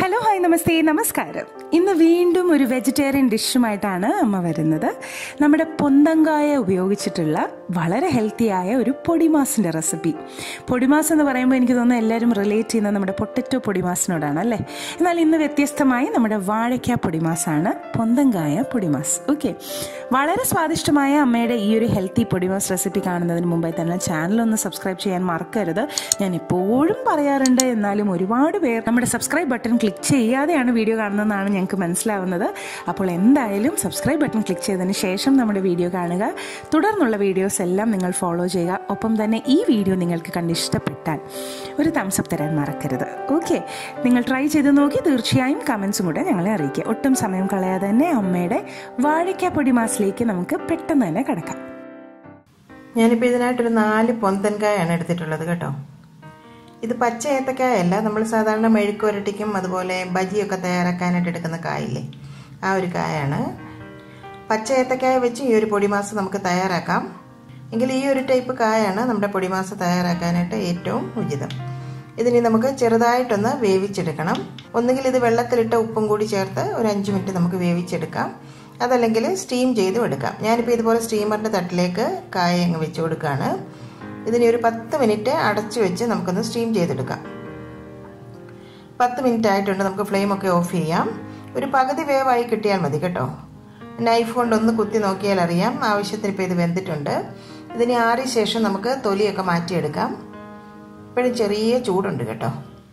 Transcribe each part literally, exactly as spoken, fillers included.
Hello hi നമസ്തേ നമസ്കാരം. ഇന്ന് വീണ്ടും ഒരു വെജിറ്റേറിയൻ ഡിഷുമായിട്ടാണ് അമ്മ വരുന്നത്. നമ്മുടെ പൊന്തങ്കായ ഉപയോഗിച്ചിട്ടുള്ള വളരെ ഹെൽത്തിയായ ഒരു പൊടിമാസിൻ്റെ റെസിപ്പി. പൊടിമാസ് എന്ന് പറയുമ്പോൾ എനിക്ക് തോന്നുന്നു എല്ലാവരും റിലേറ്റ് ചെയ്യുന്നത് നമ്മുടെ പൊട്ടറ്റോ പൊടിമാസിനോടാണ് അല്ലേ. എന്നാൽ ഇന്ന് വ്യത്യസ്തമായി നമ്മുടെ വാഴയ്ക്ക പൊടിമാസാണ് പൊന്തങ്കായ പൊടിമാസ്. ഓക്കെ, വളരെ സ്വാദിഷ്ടമായ അമ്മയുടെ ഈ ഒരു ഹെൽത്തി പൊടിമാസ് റെസിപ്പി കാണുന്നതിന് മുമ്പായി തന്നെ ചാനലൊന്ന് സബ്സ്ക്രൈബ് ചെയ്യാൻ മറക്കരുത്. ഞാൻ എപ്പോഴും പറയാറുണ്ട്, എന്നാലും ഒരുപാട് പേർ നമ്മുടെ സബ്സ്ക്രൈബ് ബട്ടൺ ക്ലിക്ക് ചെയ്യാതെയാണ് വീഡിയോ കാണുന്നതെന്നാണ് ഞങ്ങൾക്ക് മനസ്സിലാവുന്നത്. അപ്പോൾ എന്തായാലും സബ്സ്ക്രൈബ് ബട്ടൺ ക്ലിക്ക് ചെയ്തതിന് ശേഷം നമ്മുടെ വീഡിയോ കാണുക. തുടർന്നുള്ള വീഡിയോസ് എല്ലാം നിങ്ങൾ ഫോളോ ചെയ്യുക. ഒപ്പം തന്നെ ഈ വീഡിയോ നിങ്ങൾക്ക് കണ്ടിഷ്ടപ്പെട്ടാൽ ഒരു തംസ് അപ്പ് തരാൻ മറക്കരുത്. ഓക്കെ, നിങ്ങൾ ട്രൈ ചെയ്ത് നോക്കി തീർച്ചയായും കമൻസും കൂടെ ഞങ്ങളെ അറിയിക്കുക. ഒട്ടും സമയം കളയാതെ തന്നെ അമ്മയുടെ വാഴയ്ക്ക പൊടിമാസിലേക്ക് നമുക്ക് പെട്ടെന്ന് തന്നെ കിടക്കാം. ഞാനിപ്പോൾ ഇതിനായിട്ടൊരു നാല് പൊന്തൻകായാണ് എടുത്തിട്ടുള്ളത് കേട്ടോ. ഇത് പച്ച ഏത്തക്കായല്ല, നമ്മൾ സാധാരണ മെഴുക്കുവരട്ടിക്കും അതുപോലെ ബജിയൊക്കെ തയ്യാറാക്കാനായിട്ട് എടുക്കുന്ന കായില്ലേ, ആ ഒരു കായാണ്. പച്ച ഏത്തക്കായ വെച്ച് ഈ ഒരു പൊടിമാസ് നമുക്ക് തയ്യാറാക്കാം. എങ്കിൽ ഈ ഒരു ടൈപ്പ് കായാണ് നമ്മുടെ പൊടിമാസ് തയ്യാറാക്കാനായിട്ട് ഏറ്റവും ഉചിതം. ഇതിനി നമുക്ക് ചെറുതായിട്ടൊന്ന് വേവിച്ചെടുക്കണം. ഒന്നുകിൽ ഇത് വെള്ളത്തിലിട്ട ഉപ്പും കൂടി ചേർത്ത് ഒരു അഞ്ച് മിനിറ്റ് നമുക്ക് വേവിച്ചെടുക്കാം, അതല്ലെങ്കിൽ സ്റ്റീം ചെയ്തും എടുക്കാം. ഞാനിപ്പോൾ ഇതുപോലെ സ്റ്റീമറിൻ്റെ തട്ടിലേക്ക് കായ അങ്ങ് വെച്ച് കൊടുക്കുകയാണ്. ഇതിനെ ഒരു പത്ത് മിനിറ്റ് അടച്ചു വെച്ച് നമുക്കൊന്ന് സ്റ്റീം ചെയ്തെടുക്കാം. പത്ത് മിനിറ്റ് ആയിട്ടുണ്ട്, നമുക്ക് ഫ്ലെയിമൊക്കെ ഓഫ് ചെയ്യാം. ഒരു പകുതി വേവായി കിട്ടിയാൽ മതി കേട്ടോ. നൈഫ് കൊണ്ടൊന്ന് കുത്തി നോക്കിയാൽ അറിയാം ആവശ്യത്തിന് ഇപ്പോൾ ഇത് വെന്തിട്ടുണ്ട്. ഇതിന് ആറിയ ശേഷം നമുക്ക് തൊലിയൊക്കെ മാറ്റിയെടുക്കാം. ഇപ്പോഴും ചെറിയ ചൂടുണ്ട് കേട്ടോ.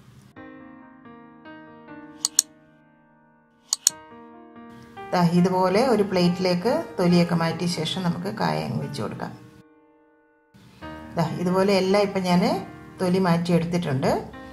ഇതുപോലെ ഒരു പ്ലേറ്റിലേക്ക് തൊലിയൊക്കെ മാറ്റിയ ശേഷം നമുക്ക് കായ അങ്ങ് വെച്ച് കൊടുക്കാം. ഇതുപോലെ എല്ലാം ഇപ്പം ഞാൻ തൊലി മാറ്റി എടുത്തിട്ടുണ്ട്.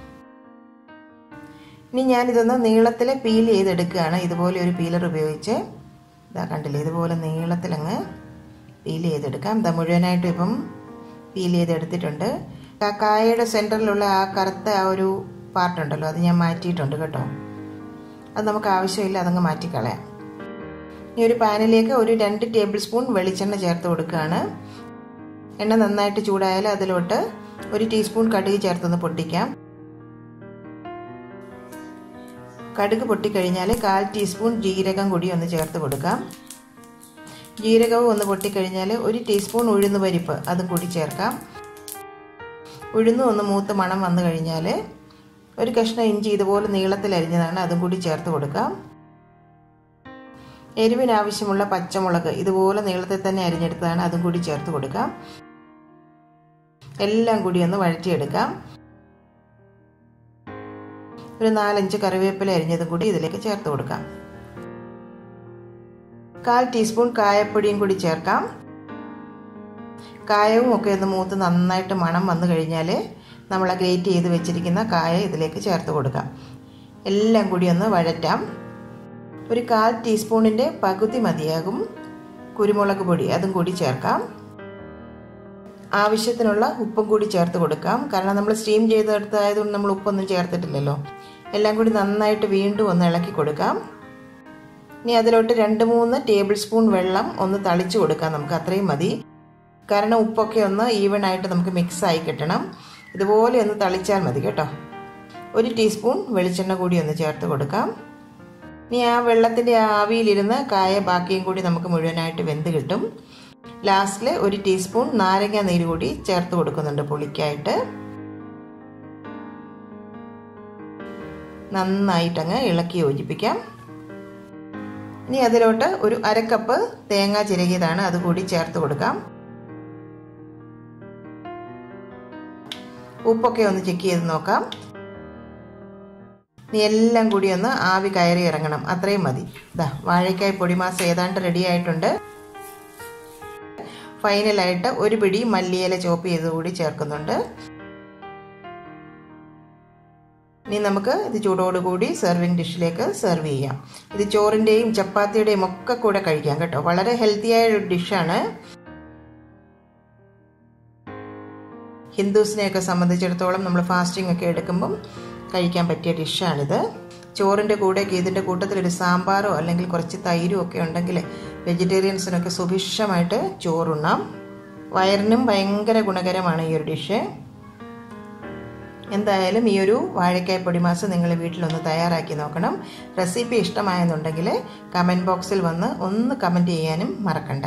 ഇനി ഞാനിതൊന്ന് നീളത്തിൽ പീൽ ചെയ്തെടുക്കുകയാണ്. ഇതുപോലെ ഒരു പീലർ ഉപയോഗിച്ച് ഇതാ കണ്ടില്ലേ, ഇതുപോലെ നീളത്തിലങ്ങ് പീൽ ചെയ്തെടുക്കാം. ഇതാ മുഴുവനായിട്ടും ഇപ്പം പീൽ ചെയ്തെടുത്തിട്ടുണ്ട്. ആ കായയുടെ സെൻറ്ററിലുള്ള ആ കറുത്ത ആ ഒരു പാർട്ടുണ്ടല്ലോ, അത് ഞാൻ മാറ്റിയിട്ടുണ്ട് കേട്ടോ. അത് നമുക്ക് ആവശ്യമില്ല, അതങ്ങ് മാറ്റിക്കളയാം. ഇനി ഒരു പാനിലേക്ക് ഒരു രണ്ട് ടേബിൾ സ്പൂൺ വെളിച്ചെണ്ണ ചേർത്ത് കൊടുക്കുകയാണ്. എണ്ണ നന്നായിട്ട് ചൂടായാൽ അതിലോട്ട് ഒരു ടീസ്പൂൺ കടുക് ചേർത്തൊന്ന് പൊട്ടിക്കാം. കടുക് പൊട്ടിക്കഴിഞ്ഞാൽ കാൽ ടീസ്പൂൺ ജീരകം കൂടി ഒന്ന് ചേർത്ത് കൊടുക്കാം. ജീരകവും ഒന്ന് പൊട്ടിക്കഴിഞ്ഞാൽ ഒരു ടീസ്പൂൺ ഉഴുന്ന് പരിപ്പ് അതും കൂടി ചേർക്കാം. ഉഴുന്നും ഒന്ന് മൂത്ത് മണം വന്നു കഴിഞ്ഞാൽ ഒരു കഷ്ണം ഇഞ്ചി ഇതുപോലെ നീളത്തിൽ അരിഞ്ഞതാണ്, അതും കൂടി ചേർത്ത് കൊടുക്കാം. എരിവിനാവശ്യമുള്ള പച്ചമുളക് ഇതുപോലെ നീളത്തിൽ തന്നെ അരിഞ്ഞെടുത്തതാണ്, അതും കൂടി ചേർത്ത് കൊടുക്കാം. എല്ലാം കൂടി ഒന്ന് വഴറ്റിയെടുക്കാം. ഒരു നാലഞ്ച് കറിവേപ്പില അരിഞ്ഞതും കൂടി ഇതിലേക്ക് ചേർത്ത് കൊടുക്കാം. കാൽ ടീസ്പൂൺ കായപ്പൊടിയും കൂടി ചേർക്കാം. കായവും ഒക്കെ ഒന്ന് മൂത്ത് നന്നായിട്ട് മണം വന്നു കഴിഞ്ഞാൽ നമ്മൾ ഗ്രേറ്റ് ചെയ്ത് വെച്ചിരിക്കുന്ന കായ ഇതിലേക്ക് ചേർത്ത് കൊടുക്കാം. എല്ലാം കൂടി ഒന്ന് വഴറ്റാം. ഒരു കാൽ ടീസ്പൂണിൻ്റെ പകുതി മതിയാകും കുരുമുളക് പൊടി, അതും കൂടി ചേർക്കാം. ആവശ്യത്തിനുള്ള ഉപ്പും കൂടി ചേർത്ത് കൊടുക്കാം. കാരണം നമ്മൾ സ്റ്റീം ചെയ്തെടുത്തായതുകൊണ്ട് നമ്മൾ ഉപ്പൊന്നും ചേർത്തിട്ടില്ലല്ലോ. എല്ലാം കൂടി നന്നായിട്ട് വീണ്ടും ഒന്ന് ഇളക്കി കൊടുക്കാം. ഇനി അതിലോട്ട് രണ്ട് മൂന്ന് ടേബിൾ സ്പൂൺ വെള്ളം ഒന്ന് തളിച്ചു കൊടുക്കാം. നമുക്ക് അത്രയും മതി, കാരണം ഉപ്പൊക്കെ ഒന്ന് ഈവൺ ആയിട്ട് നമുക്ക് മിക്സ് ആയി കിട്ടണം. ഇതുപോലെ ഒന്ന് തളിച്ചാൽ മതി കേട്ടോ. ഒരു ടീസ്പൂൺ വെളിച്ചെണ്ണ കൂടി ഒന്ന് ചേർത്ത് കൊടുക്കാം. ഇനി ആ വെള്ളത്തിൻ്റെ ആവിയിലിരുന്ന് കായ ബാക്കിയും കൂടി നമുക്ക് മുഴുവനായിട്ട് വെന്ത് കിട്ടും. ലാസ്റ്റിൽ ഒരു ടീസ്പൂൺ നാരങ്ങ നീര് കൂടി ചേർത്ത് കൊടുക്കുന്നുണ്ട് പുളിക്കായിട്ട്. നന്നായിട്ടങ്ങ് ഇളക്കി യോജിപ്പിക്കാം. ഇനി അതിലോട്ട് ഒരു അരക്കപ്പ് തേങ്ങ ചിരകിയതാണ്, അതുകൂടി ചേർത്ത് കൊടുക്കാം. ഉപ്പൊക്കെ ഒന്ന് ചെക്ക് ചെയ്ത് നോക്കാം. ഇനി എല്ലാം കൂടി ഒന്ന് ആവി കയറി ഇറങ്ങണം, അത്രയും മതി. ഇതാ വാഴയ്ക്കായ് പൊടിമാസ് ഏതാണ്ട് റെഡി ആയിട്ടുണ്ട്. ഫൈനലായിട്ട് ഒരു പിടി മല്ലിയില ചോപ്പ് ചെയ്ത് കൂടി ചേർക്കുന്നുണ്ട്. ഇനി നമുക്ക് ഇത് ചൂടോടുകൂടി സെർവിങ് ഡിഷിലേക്ക് സെർവ് ചെയ്യാം. ഇത് ചോറിൻ്റെയും ചപ്പാത്തിയുടെയും ഒക്കെ കൂടെ കഴിക്കാം കേട്ടോ. വളരെ ഹെൽത്തിയായ ഒരു ഡിഷാണ്. ഹിന്ദുസിനെയൊക്കെ സംബന്ധിച്ചിടത്തോളം നമ്മൾ ഫാസ്റ്റിംഗ് ഒക്കെ എടുക്കുമ്പം കഴിക്കാൻ പറ്റിയ ഡിഷാണിത്. ചോറിൻ്റെ കൂടെയൊക്കെ ഇതിൻ്റെ കൂട്ടത്തിൽ ഒരു സാമ്പാറോ അല്ലെങ്കിൽ കുറച്ച് തൈരും ഒക്കെ ഉണ്ടെങ്കിൽ വെജിറ്റേറിയൻസിനൊക്കെ സുഭിക്ഷമായിട്ട് ചോറുണ്ണാം. വയറിനും ഭയങ്കര ഗുണകരമാണ് ഈ ഒരു ഡിഷ്. എന്തായാലും ഈ ഒരു വാഴക്കായ പൊടിമാസ് നിങ്ങൾ വീട്ടിലൊന്ന് തയ്യാറാക്കി നോക്കണം. റെസിപ്പി ഇഷ്ടമായെന്നുണ്ടെങ്കിൽ കമൻറ്റ് ബോക്സിൽ വന്ന് ഒന്ന് കമൻറ്റ് ചെയ്യാനും മറക്കണ്ട.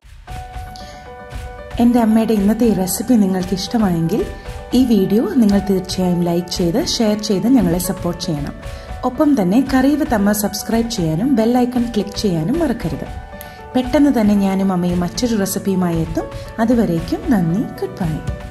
എൻ്റെ അമ്മയുടെ ഇന്നത്തെ ഈ റെസിപ്പി നിങ്ങൾക്ക് ഇഷ്ടമായെങ്കിൽ ഈ വീഡിയോ നിങ്ങൾ തീർച്ചയായും ലൈക്ക് ചെയ്ത് ഷെയർ ചെയ്ത് ഞങ്ങളെ സപ്പോർട്ട് ചെയ്യണം. ഒപ്പം തന്നെ കറി വിത്ത് അമ്മ സബ്സ്ക്രൈബ് ചെയ്യാനും ബെൽ ഐക്കൺ ക്ലിക്ക് ചെയ്യാനും മറക്കരുത്. പെട്ടെന്ന് തന്നെ ഞാനും അമ്മയും മറ്റൊരു റെസിപ്പിയുമായി എത്തും. അതുവരേക്കും നന്ദി. Good bye.